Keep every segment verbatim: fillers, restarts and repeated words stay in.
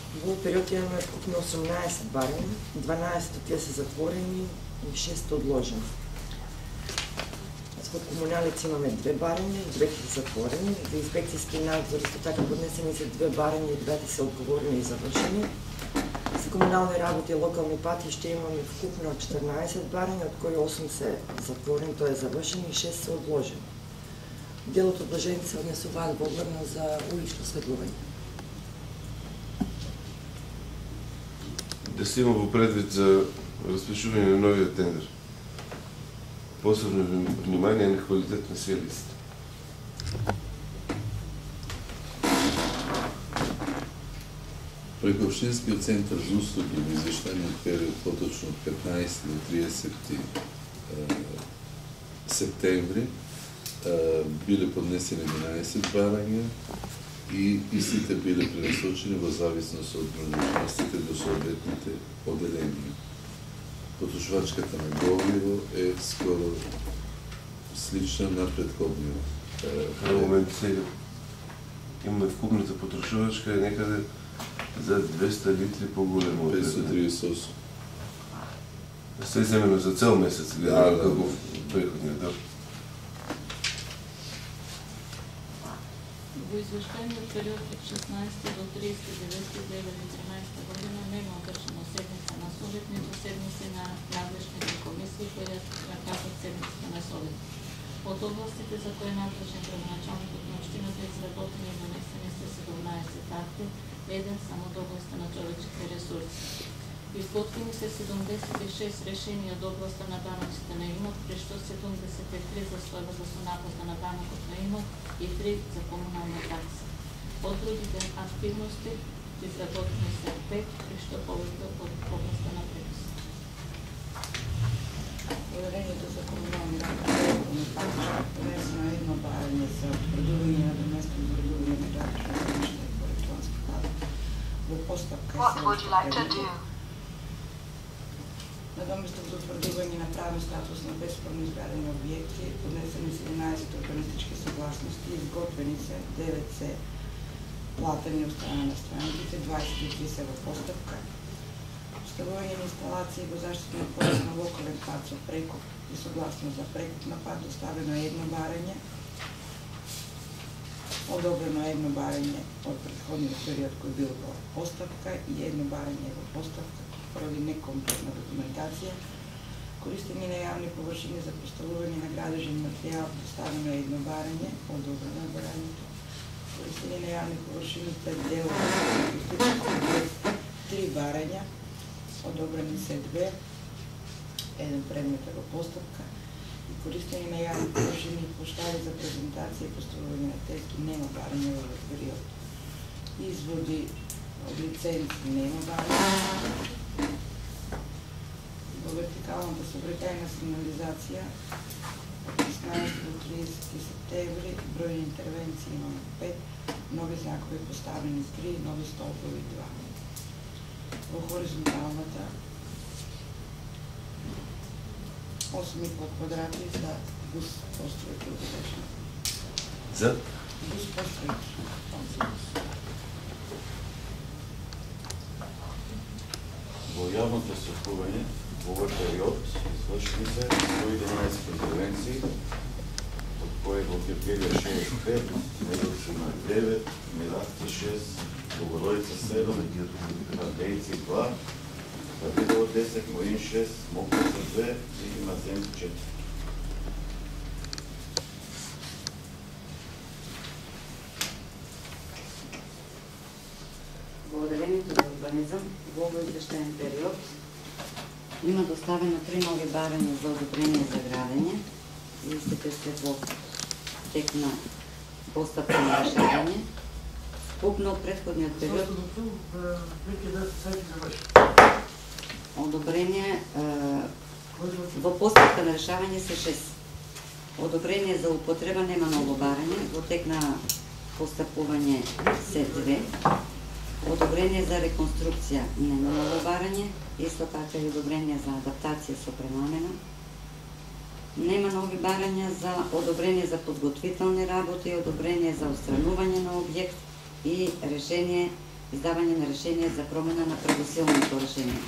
Во период имаме вкупно осумнаесет барања, дванаесет од тие се затворени и шест одложени. Во комуналици имаме две барања и две се затворени. За инспекцијски надзор исто така поднесени се две барања и двете се одговорени и завршени. За комунални работи и локални патишта имаме вкупно четрнаесет барања, од кои осум се затворени, тоа е завршени и шест се одложени. Дел од одложените се однесуваат главно за улично осветлување. Да се има во предвид за распишување на новиот тендер. Посебно внимание на квалитет на селиста. Преку Општинскиот центар за услуги во извештајниот период поточно од петнаесети до триесетти септември биле поднесени единаесет барања и истите биле пренасочени во зависност од надležностите до соодветните оделенија. Потрошувачката на гориво е скоро слична на претходниот. На момент сега имаме вкупната потрошувачка е некаде за двеста литри поголемо. петстотин триесет и осум. Се земено за цел месец гледам да, како да. Преходниот дел. Во извештајниот период од шеснаесети до триесет и девети две илјади и тринаесета година нема одржана седница на Совет, ниту седници на надлежните комисии кои ја кажат седниците на Совет. Од областите за кои е надлежен градоначалникот на општината изработени и донесени се седумнаесет акти, еден само од областа на човечки ресурси. Изготвени се седумдесет и шест решенија од областа на даноците на имот, при што седумдесет и три за сојбата со наплата на данокот на имот и три за комунална такса. Од другите активности изработени се пет, при што повеќе од областа на превоз. Поверението за комунални работи понесено е едно барање за утврдување на место утврдување на градишно по електронски пат. Во постапка се на доместок за утврдување на правен статус на бесправно изградени објекти, поднесени се единаесет урбанистички согласности, изготвени се девет се платени од страна на страните, дваесет и три се во постапка. Поставување на инсталации во заштитен пояс на локален пат со прекоп и согласност за прекоп на пат доставено едно барање, одобрено едно барање од претходниот период кој бил во постапка и едно барање во постапка поради некомплетна документација, користење на јавни површини за поставување на градежен материјал, доставено едно барање, одобрено е барањето, користење на јавни површини пред делот три барања, одобрени се две, еден предмет е во постапка, и користење на јавни површини и плоштади за презентација и поставување на тески нема барање во овој период. Изводи од лиценци нема барање. Во вертикалната сообраќајна сигнализација од шеснаесети до тридесети септември број интервенции имаме пет, нови знакови поставени три, нови столпови два. Во хоризонталната осум и пол квадрати за бус постројки одредено. За? Бус постројки. Во јавното осветлување во овој период извршени се сто и единаесет интервенции, од кои во Киргелија шеесет и пет, Медоцина девет, Мирасти шест, Богородица седум, Радејци два, Давидово десет, Моин шест, Мокрица две и Мазен четири. Во оделението за урбанизам во овој извештаен период има доставено три нови барања за одобрение за градење и истите се во тек на постапка на решавање. Вкупно од претходниот период одобрение во постапка на решавање се шест. Одобрение за употреба нема ново барање, во тек на постапување се две. Одобрение за реконструкција нема ново барање, исто така и одобрение за адаптација со пренамена. Нема нови барања за одобрение за подготвителни работи, одобрение за отстранување на објект и решение издавање на решение за промена на првосилното решение.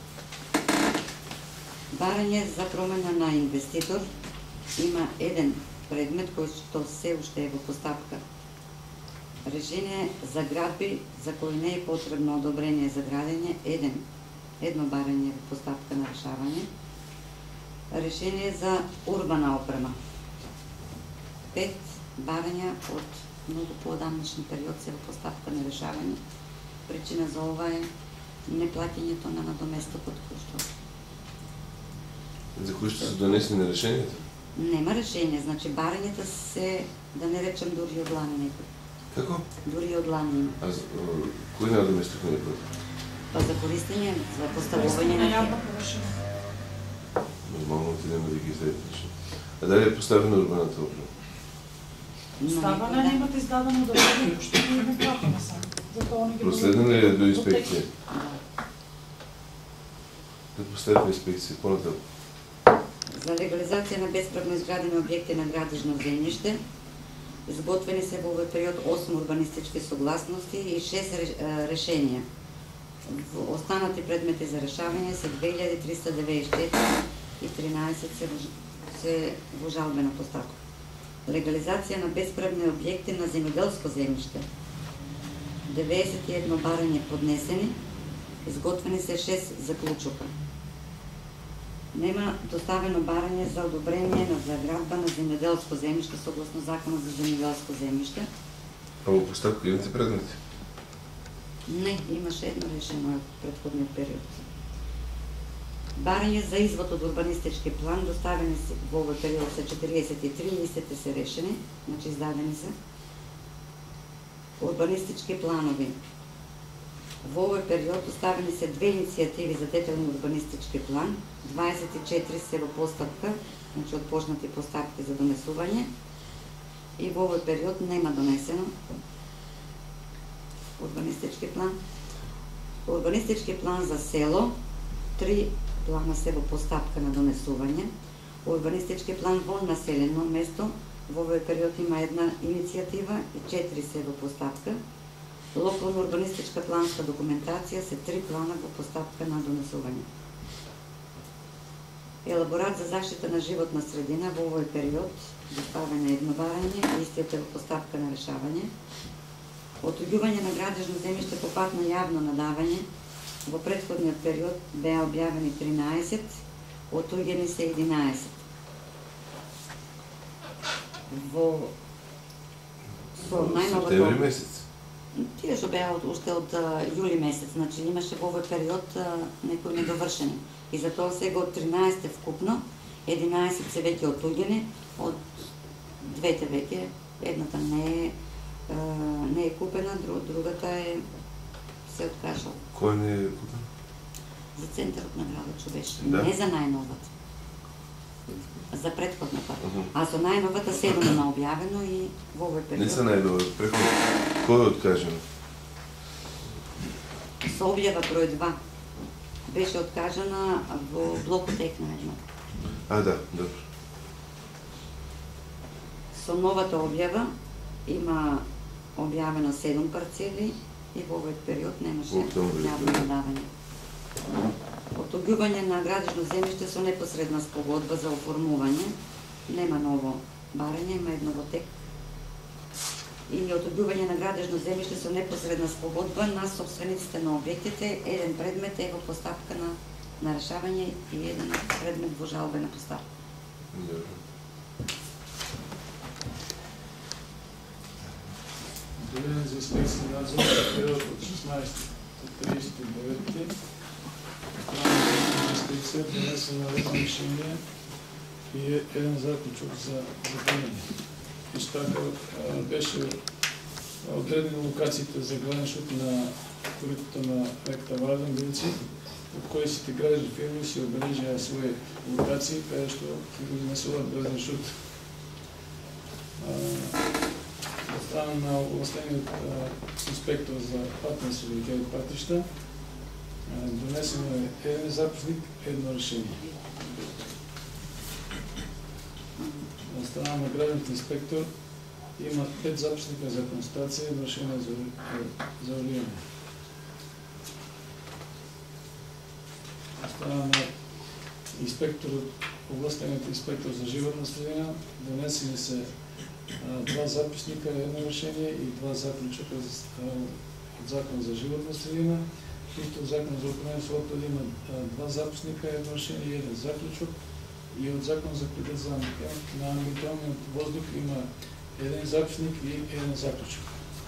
Барање за промена на инвеститор има еден предмет кој што се уште е во постапка. Решение за градби за кој не е потребно одобрение за градење, еден, едно барање во постапка на решавање. Решение за урбана опрема. Пет барања од многу поодамнешен период се во постапка на решавање. Причина за ова е неплаќањето на надоместокот кој што За кои што се донесени решението? нема решение, значи барањата се, да не речем, дури одлани некој. Како? Дури одлани. А за- кој надоместок не е плати? Па за користење, за поставување на јавна површина. Нормално ти нема да ги изредиш. А дали е поставена урбаната опрема? Ставана да. немате издадено одобрение, што не е платено само. Затоа не ги Проследена ли е до инспекција? Да поставиме инспекција, понатаму. За легализација на бесправно изградени објекти на градежно земјиште, изготвени се во овој период осум урбанистички согласности и шест решенија. Во останати предмети за решавање се две илјади триста деветдесет и четири и тринаесет се, се во жалбена постапка. Легализација на бесправни објекти на земјоделско земјиште. деветдесет и едно барање поднесени, изготвени се шест заклучока. Нема доставено барање за одобрение на заградба на земјоделско земјиште согласно Законот за земјоделско земјиште. А во постапка имате предмети? Не, имаше едно решено од претходниот период. Барање за извод од урбанистички план доставени се во овој период се четириесет и три, истите се решени, значи издадени се. Урбанистички планови. Во овој период доставени се две иницијативи за детален урбанистички план, дваесет и четири се во постапка, значи отпочнати постапки за донесување, и во овој период нема донесено урбанистички план. Урбанистички план за село, три плана се во постапка на донесување. Урбанистички план во населено место, во овој период има една иницијатива и четири се во постапка. Локална урбанистичка планска документација се три плана во постапка на донесување. Елаборат за заштита на животна средина во овој период доставено едно барање, истиот е во постапка на решавање. Отуѓување на градежно земјиште по пат на јавно надавање во претходниот период беа објавени тринаесет, отуѓени се единаесет. Во со најновото Септември месец. Тие што беа од, уште од а, јули месец, значи имаше во овој период а, некои недовршени. И затоа сега од тринаесет вкупно, единаесет се веќе отуѓени, од двете веќе, едната не е, а, не е купена, друг, другата е се откажала. Кој не е купен? За центарот на градот што беше, Да. не за најновата. За претходната. Мгм. А за најновата седум има објавено и во овој период. Не се најнова, преходно. Кој е откажено? Со објава број два беше откажана во блокотекна една. А, да, добро. Со новата објава има објавено седум парцели и во овој период немаше Октомври, јавно да. надавање. Отуѓување на градежно земјиште со непосредна спогодба за оформување, нема ново барање, има едно во тек. И отуѓување на градежно земјиште со непосредна спогодба на собствениците на објектите, еден предмет е во постапка на, на решавање и еден предмет во жалбена постапка. Добро. Објавен за инспекција надзор за период од шеснаесети до триесет и девети. Инспекција донесена едно решение и еден заклучок за запаѓање. Исто така а, беше одредени локациите за граничот на коритото на реката Вардан Билци, од кои сите градежни фирми си обележаа своји локации, каде што ќе го изнесуваат граничот. Од страна на овластениот инспектор за патни сообраќај и патишта, донесено е еден записник, едно решение. Од страна на градниот инспектор има пет записника за констатација и едно решение за, за оријање. инспекторот, областниот инспектор за животна средина, донесени се а, два записника, едно решение и два заклучока од Закон за животна средина. Исто Закон за управление со отпади има а, два записника, едно решение и еден заклучок. И од Закон за придержание на амбиенталниот воздух има еден записник и еден заклучок.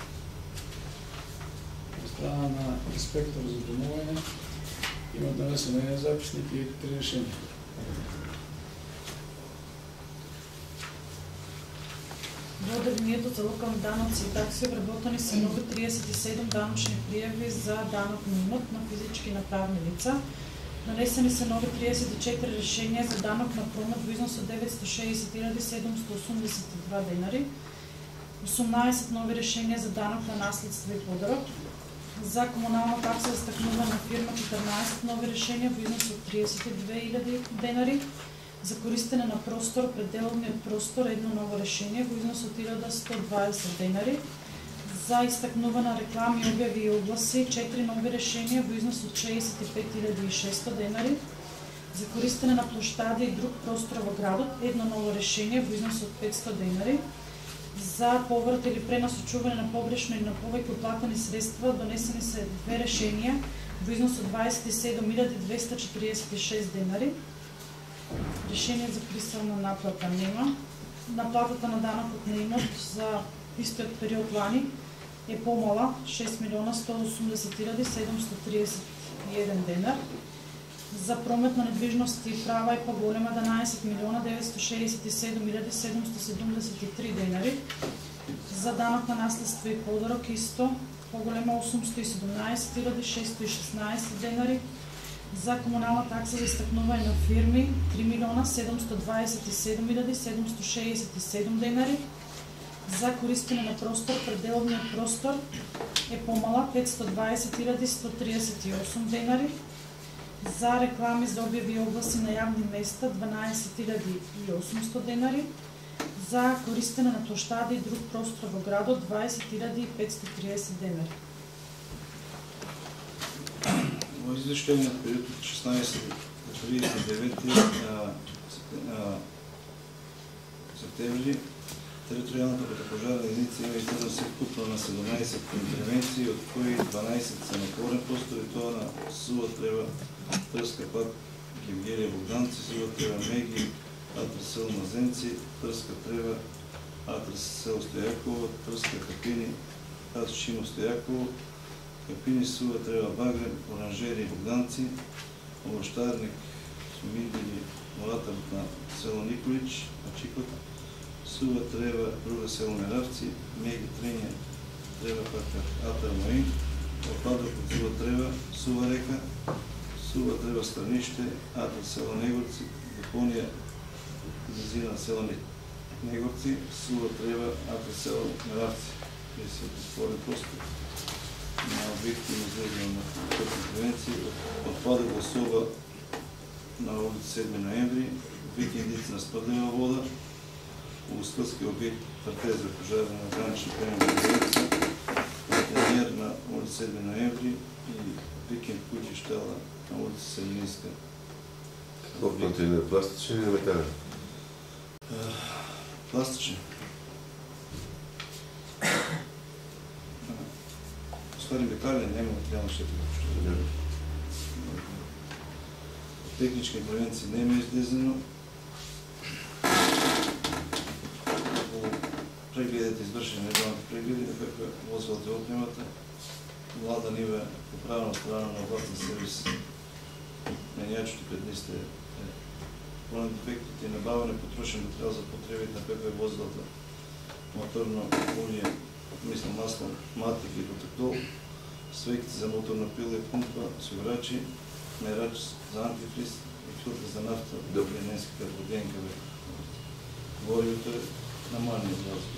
Од страна на инспектор за домување има донесен еден записник и три решенија. Во одредението за локални данъци и такси обработени са нови триесет и седем данъчни пријави за данък на имот на физички и на правни лица. Нанесени са нови триесет и четири решения за данък на промет во износ од деветстотини и шеесет хиляди седумстотини и осумдесет и два денари, осумнаесет нови решения за данък на наследство и подарок, за комунална такса за стакнуване на фирма четирнаесет нови решения во износ од триесет и две хиляди денари, за користене на простор, пределниот простор едно ново решение во износ од илјада сто дваесет денари, за истакнуване на реклами, објави и огласи четири нови решенија во износ од шеесет и пет хиляди и шеста денари, за користене на плоштади и друг простор во градот едно ново решение во износ од петсто денари, за поврат или пренасочување на погрешно или на повеќе уплатени средства донесени се две решенија во износ од дваесет и седум илјади двеста четиридесет и шест денари. Решение за приsilна наплата нема. Наплатата на данокот на имот за истиот период лани е помала шест милиона сто осумдесет хиляди седумстотини тридесет и еден денар. За промет на недвижности и права е поголема еднаесет милиона деветстотини шеесет и седум илјади седумстотини седумдесет и три денари. За данок на наследство и подарок исто поголема осумстотини и седумнаесет илјади шестстотини и шеснаесет денари. За комунална такса за истакнување на фирми три милиона седумстотини дваесет и седум илјади седумстотини шеесет и седум денари. За користене на простор, пределниот простор е помала петстотини и дваесет илјади сто тридесет и осум денари. За реклами за објави и огласи на јавни места дванаесет илјади и осумстотини денари. За користене на плоштади и друг простор во градот дваесет илјади и петстотини и триесет денари. Во извештајниот период од шеснаесети до тридесет и девети септември територијалната противопожарна единица има издржано секупно на седумнаесет интервенции, од кои дванаесет се на отворен простор и тоа на Сува Трева, Трска Пак, Гевгелија Богданци, Сува Трева Меги, Атрес сел Мазенци, Трска Трева, Атрес сел Стојаково, Трска Капини, Атрес Шимо Стојаково, Капини Сува Трева Багрен, Оранжери Богданци, овоштарник Мидили Млатарот на село Николич, Ачикот, Сува Трева друга село Меравци, Меги Трење Трева Пакар Атар Моин, Опадок од Сува Трева, Сува Река, Сува Трева Страниште, Атар село Негорци, Депонија близина село Негорци, Сува Трева, Атар село Меравци. Се отворен простор на објекти на излезено на петни превенции, отпадок особа на улица седми ноември, викендици на спадлива вода, Угостилски објект Партија за пожарна на гранични премени Гревица, контейнер на улица седми ноември и викенд куќи штала на улица Селининска. Колко контейнер? Пластичен или метален? Пластичен. Стари метален, нема материјална штета. Технички интервенции нема излезено. Прегледите извршени недавните прегледи на каква возилата и отнемата. Млада нива е поправена страна на областен сервис. Менјачото пред листа е пълен дефектите и набаване потрошен материал за потребите на каква е возилата. Моторно улие, мисло масло, матик и протектол, свеките за моторна пила и пумпа, осигурачи, мерач за антифриз и филтри за нафта, добриненската воденка. Горивото е намалено изразко.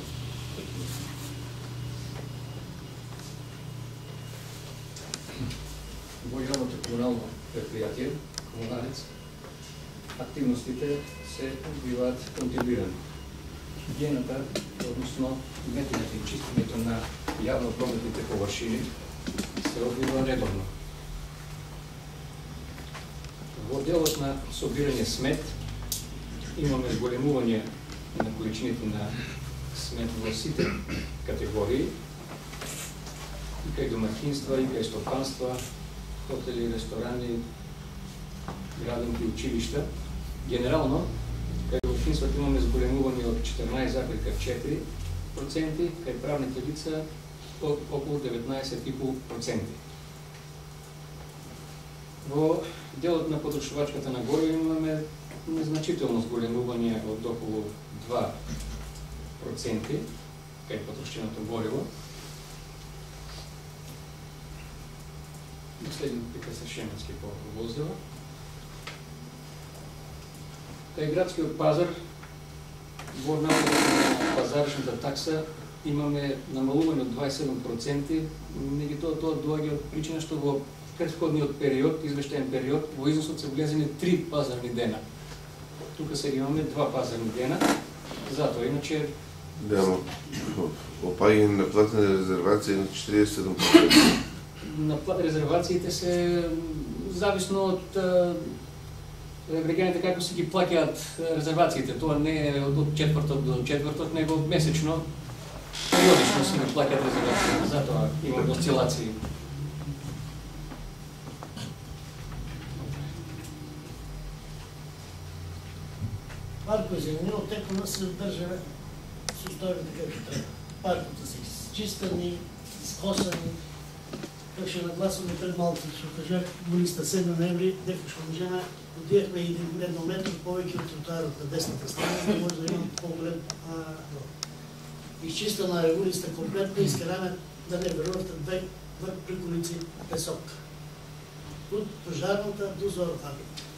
Во јавното комунално предпријатие, комуналец, активностите се биваат континуирани. Гигиената, односно метењето и чистењето на јавно прометните површини се одвива редовно. Во делот на собирање смет имаме зголемување на количините на смет во сите категории, и кај домакинства, и кај стопанства, хотели, ресторани, градинки, училишта. Генерално, кај домакинствата имаме зголемување од четрнаесет зарез четири проценти, кај правните лица околу деветнаесет и пет проценти. Во делот на потрошувачката на гориво имаме незначително зголемување од околу два проценти кај потрошеното гориво. Следниот пика се шеменски по возила. Кај градскиот пазар, во најавата на пазаришната такса имаме намалување од дваесет и седум проценти, меѓутоа тоа доаѓа од причина што во претходниот период, извештаен период, во износот се влезени три пазарни дена. Тука сега имаме два пазарни дена, затоа иначе... Да, но опаѓање на платна резервација на четириесет и седум проценти. На резервациите се зависно од граѓаните како се ги плаќаат резервациите. Тоа не е од четврток до четврток, него месечно, периодично се ги плаќаат резервациите, затоа имаме осцилации. Парко земјино теко нас се држа состојбите како треба. Парките се изчистени, скосани. Како ще нагласуваме пред малко, што кажах, во листа седми ноември, дека што можеме, одијахме едно метро повеќе од тротоарот на десната страна, за да може да имам по-голем изчистена е улиста комплетно, искараме да не верувате две приколици песок. Од пожарната до зората.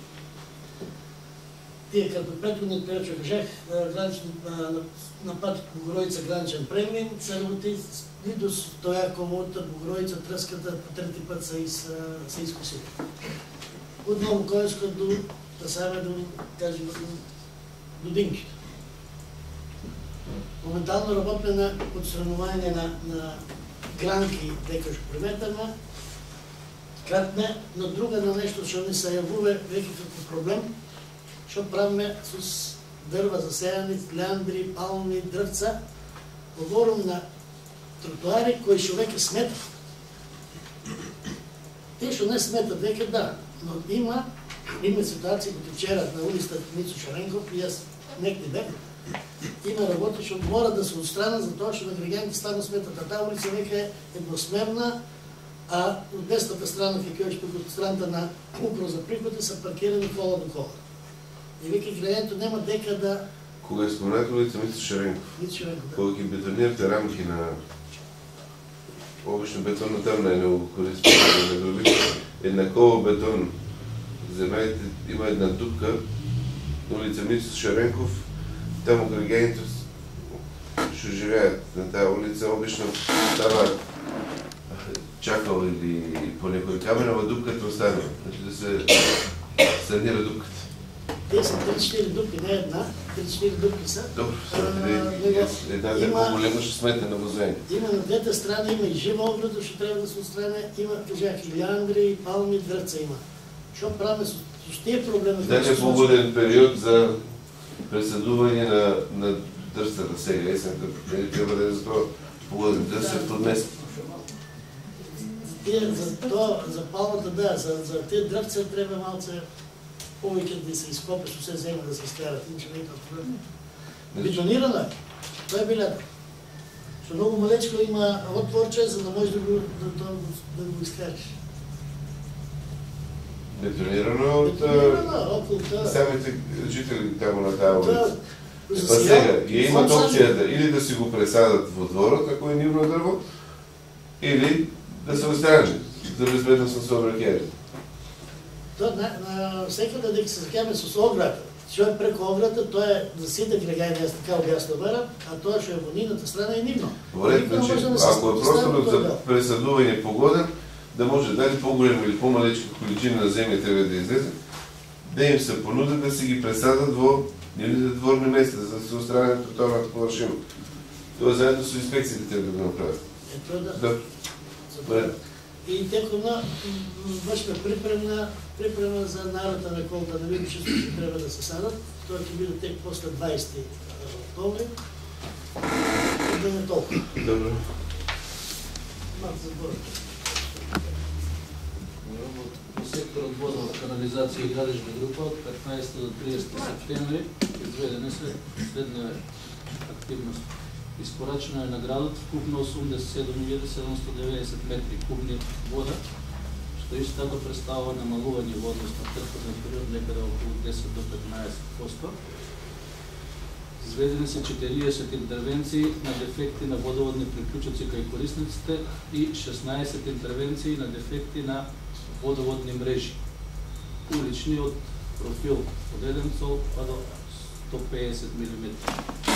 Тие като претходниот период што кажах, на пат Богородица граничен преглед, се работи и до Стојаково од Богородица трската по трети пат се искусили. Од Новокојско до да саме до кажем до Динките. Моментално работиме на отстранување на на гранки дека што приметаме. Кратне, но друга на нешто што не се јавува веќе како проблем, што правиме с дрва засејани, ляндри, палми, дрвца. Говорам на тротоари кои што веќе сметат. Те што не сметат веќе да, но има има ситуации како вчера на улица Мицо Шаренков и јас некој бев. Има работи што мора да се отстранат за тоа што на граѓаните стану сметат, а таа улица веќе е едносмерна, а од десната страна ќе кажеш тук од страната на управа за приходи се паркирани кола до кола. И веќе граѓањето нема дека да... Кога е споменато улица Мицо Шаренков, кога ги бетонирате рамки на обично бетонна тамна е неокористена на други, еднакова бетон, земејте има една дупка на улица Мицо Шаренков, таму граѓањето што живеат на таа улица обично става чакал или по некој каменова дупката останува, значи да се санира дупката. Те са три-четири дупки, не една, три-четири дупки са. Добро, една е по-голема ще сметне на возење. Има на двете страни, има и жива ограда, што треба да се отстране, има, кажах, и лиандри, и палми, дрвца има. Што правиме со тие проблеми? Значи е погоден период за пресадување на дрвцата сега, есента, не треба да е за тоа погоден дрвцата од месец. За тоа, за палмата, да, за тие дрвца треба малце повеќе да се изкопе, што се земја да се изкарат, иначе не е проблем. Бетонирано е, тоа е билето. Што многу малечко има отворче, за да можеш да го, да, да го изкариш. Бетонирано од самите жители таму на таа улица. Па сега, ја имат опцијата или да си го пресадат во дворот, ако е нивно дрво, или да се острани, за безбедност на сообраќајето. Тоа на секаде дека се закажеме со ограда. Што е преко ограда, тоа е за сите граѓани, јас така објаснувам барам, а тоа што е во нивната страна е нивно. Во ред, значи, ако е просторот за пресадување погоден, да може дали поголема или помалечка количина на земја треба да излезе, да им се понудат да си ги пресадат во нивните дворни места, за да се отстранат тротоарната површина. Тоа заедно со инспекциите треба да го направат. Ето да. Да. и текомна баш ме припремна, припремна за нарата на колта на види, че ще трябва да се садат. Това ќе биде тек после дваесети октомври. И да не толкова. Добре. Малко забора. По секторот вода, канализација и градежна група од петнаесети до триесети септември изведена се следна активност. Испорачено е на градот вкупно осумдесет и седум илјади седумстотини и деветдесет метри кубни вода, што исто така представува намалување во однос на претходниот период некаде околу десет до петнаесет проценти. Изведени се четириесет интервенции на дефекти на водоводни приклучоци кај корисниците и шеснаесет интервенции на дефекти на водоводни мрежи, улични од профил од еден цол па до сто педесет милиметри.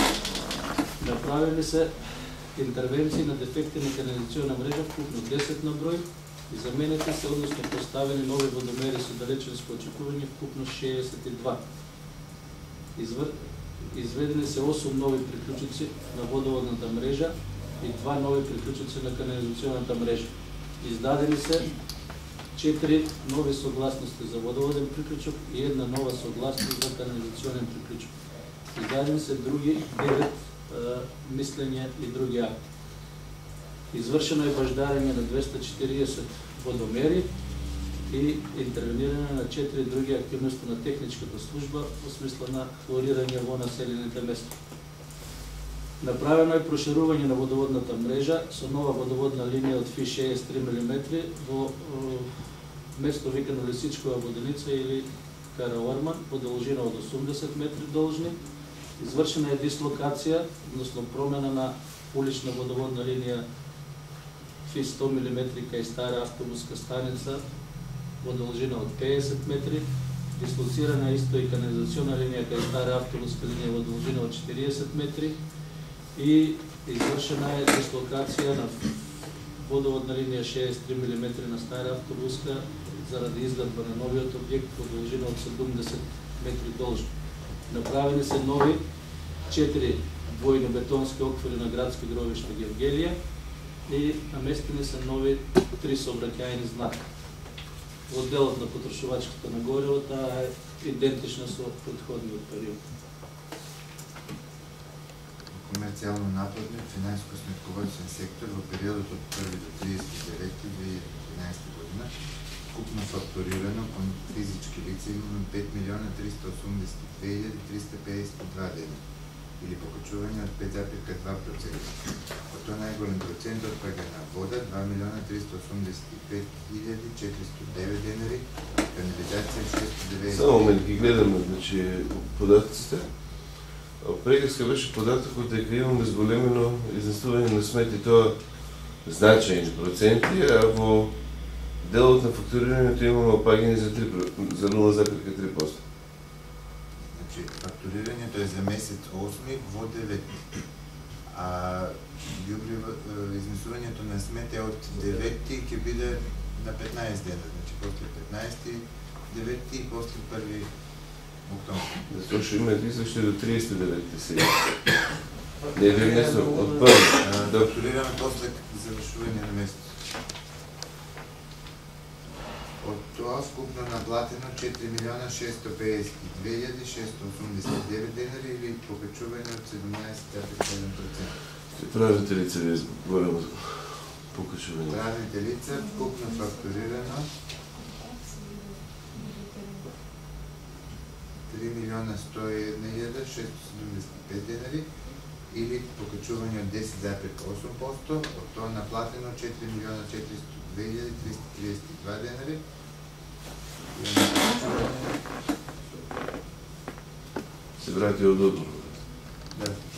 Направени се интервенции на дефекти на канализационна мрежа вкупно десет на број и заменети се, односно поставени нови водомери со далеченско очекување вкупно шеесет и два. Извр... Изведени се осум нови приклучици на водоводната мрежа и два нови приклучици на канализационната мрежа. Издадени се четири нови согласности за водоводен приклучок и една нова согласност за канализационен приклучок. Издадени се други девет мислења и други акти. Извршено е баждарење на двеста четириесет водомери и интервенирање на четири други активности на техничката служба во смисла на хлорирање во населените места. Направено е проширување на водоводната мрежа со нова водоводна линија од Фи шеесет и три милиметри во место викано Лисичкова воденица или Караорман по должина од осумдесет метри должни. Извршена е дислокација, односно промена на улична водоводна линија Фи сто милиметри кај стара автобуска станица во должина од педесет метри. Дислоцирана е исто и канализационна линија кај стара автобуска линија во должина од четириесет метри. И извршена е дислокација на водоводна линија шеесет и три милиметри на стара автобуска заради изградба на новиот објект во должина од седумдесет метри должни. Направени се нови четири двојни бетонски оквори на градски гробиште Гевгелија и наместени се нови три сообраќајни знака. Во делот на потрошувачката на гориво, таа е идентична со претходниот период. Комерцијално нападник, финансиско-сметководствен сектор во периодот од први до триесети и девети две илјади и тринаесета година купно фактурирано кон физички лица имаме пет милиона триста осумдесет и две илјади триста педесет и два дена или покачување од пет зарез и два проценти. Од тоа најголем процент отпаѓа на вода два милиона триста осумдесет и пет илјади четиристотини и девет денари, канализација шестоста деветдесет. Само момент ги гледаме, значи, податците. Прекраска беше податокот дека имаме зголемено изнесување на смети, тоа значајни проценти, а во делот на фактурирањето имаме опаѓање за за нула зарез и три проценти. Значи, фактурирањето е за месец осми во девети. А изнесувањето на смет е од девети ќе биде на петнаесет дена, значи после петнаесети девети и после први октомври. Затоа што имаме излишни до триесети и девети сега. Не е внесено од први. Фактурираме после завршување на месец. Од тоа вкупно наплатено четири милиона шеста педесет и две илјади шеста осумдесет и девет денари или покачување од седумнаесет зарез и седум проценти. Правните лица ви големо покачување. Правните лица вкупно фактурирано три милиона сто и една илјада шеста седумдесет и пет денари или покачување од десет зарез и осум проценти, од тоа наплатено четири милиона четиристотини и две илјади триста триесет и два денари. Се врати од одбор. Да.